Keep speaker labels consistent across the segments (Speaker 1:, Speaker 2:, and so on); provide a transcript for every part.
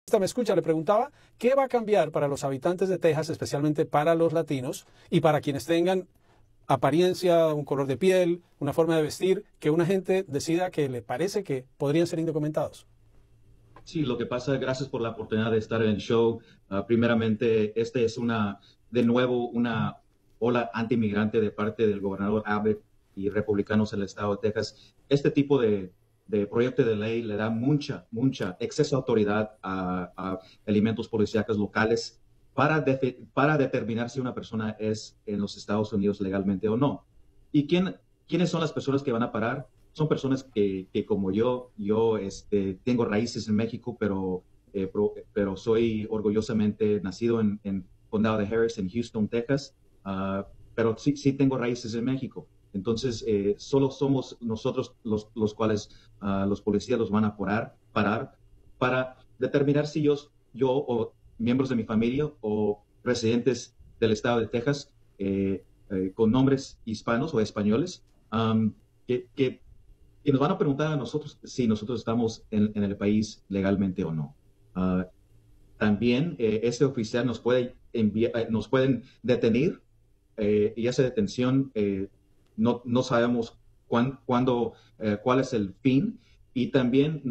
Speaker 1: me escucha, le preguntaba qué va a cambiar para los habitantes de Texas, especialmente para los latinos y para quienes tengan apariencia, un color de piel, una forma de vestir, que una gente decida que le parece que podrían ser indocumentados.
Speaker 2: Sí, lo que pasa, gracias por la oportunidad de estar en el show. Primeramente, este es de nuevo, una ola antimigrante de parte del gobernador Abbott y republicanos en el estado de Texas. Este tipo de proyecto de ley le da mucha exceso de autoridad a elementos policíacos locales para determinar si una persona es en los Estados Unidos legalmente o no. ¿Y quiénes son las personas que van a parar? Son personas que como yo tengo raíces en México, pero soy orgullosamente nacido en condado de Harris, en Houston, Texas, pero sí tengo raíces en México. Entonces, solo somos nosotros los cuales los policías los van a parar para determinar si yo o miembros de mi familia o residentes del estado de Texas con nombres hispanos o españoles, que y nos van a preguntar a nosotros si nosotros estamos en el país legalmente o no. También este oficial nos pueden detener y esa detención no sabemos cuál es el fin, y también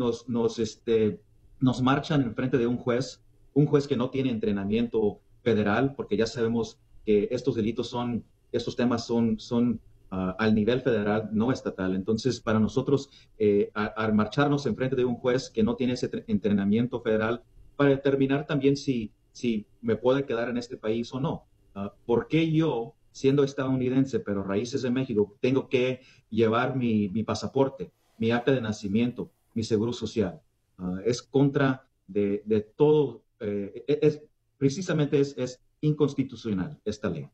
Speaker 2: nos marchan en frente de un juez que no tiene entrenamiento federal, porque ya sabemos que estos temas son al nivel federal, no estatal. Entonces, para nosotros, al marcharnos enfrente de un juez que no tiene ese entrenamiento federal, para determinar también si me puede quedar en este país o no. ¿Por qué yo, siendo estadounidense, pero raíces de México, tengo que llevar mi pasaporte, mi acta de nacimiento, mi seguro social? Es contra de todo, precisamente es inconstitucional esta ley.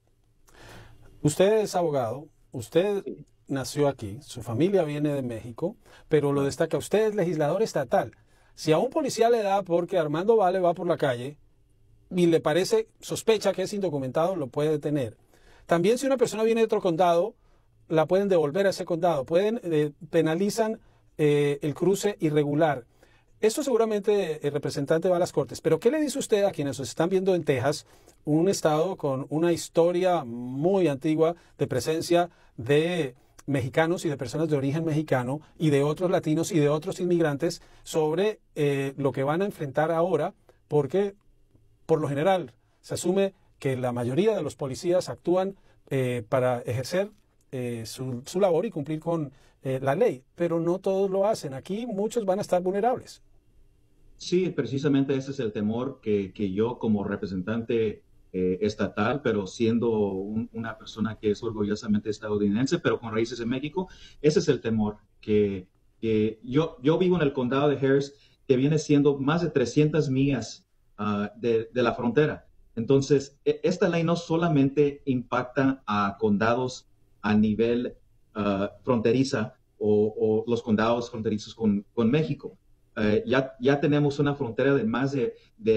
Speaker 1: Usted es abogado, usted nació aquí, su familia viene de México, pero lo destaca, usted es legislador estatal. Si a un policía le da porque Armando Vale va por la calle y le parece, sospecha que es indocumentado, lo puede detener. También si una persona viene de otro condado, la pueden devolver a ese condado, penalizan el cruce irregular. Esto seguramente el representante va a las Cortes, pero ¿qué le dice usted a quienes nos están viendo en Texas, un estado con una historia muy antigua de presencia de mexicanos y de personas de origen mexicano y de otros latinos y de otros inmigrantes, sobre lo que van a enfrentar ahora? Porque por lo general se asume que la mayoría de los policías actúan para ejercer su labor y cumplir con la ley, pero no todos lo hacen. Aquí muchos van a estar vulnerables.
Speaker 2: Sí, precisamente ese es el temor que yo como representante estatal, pero siendo una persona que es orgullosamente estadounidense, pero con raíces en México, ese es el temor que yo vivo en el condado de Harris, que viene siendo más de 300 millas de la frontera. Entonces, esta ley no solamente impacta a condados a nivel fronteriza o los condados fronterizos con México. Ya tenemos una frontera de más de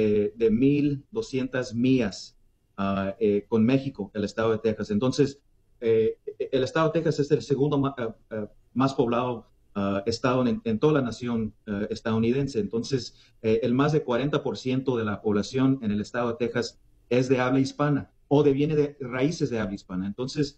Speaker 2: 1,200 millas con México, el estado de Texas. Entonces, el estado de Texas es el segundo más poblado estado en toda la nación estadounidense. Entonces, el más de 40% de la población en el estado de Texas es de habla hispana o viene de raíces de habla hispana. Entonces,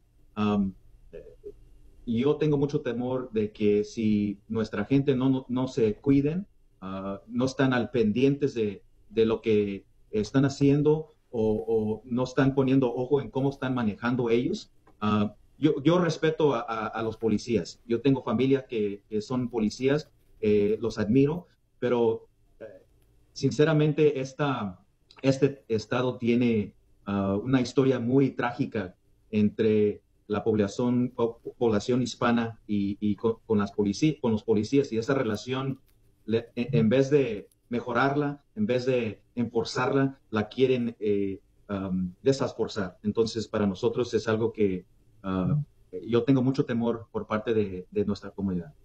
Speaker 2: yo tengo mucho temor de que si nuestra gente no se cuiden, no están al pendientes de lo que están haciendo o no están poniendo ojo en cómo están manejando ellos. Yo respeto a los policías. Yo tengo familia que son policías, los admiro, pero sinceramente este estado tiene una historia muy trágica entre la población hispana y con los policías, y esa relación, en vez de mejorarla, en vez de enforzarla, la quieren desforzar. Entonces, para nosotros es algo que yo tengo mucho temor por parte de nuestra comunidad.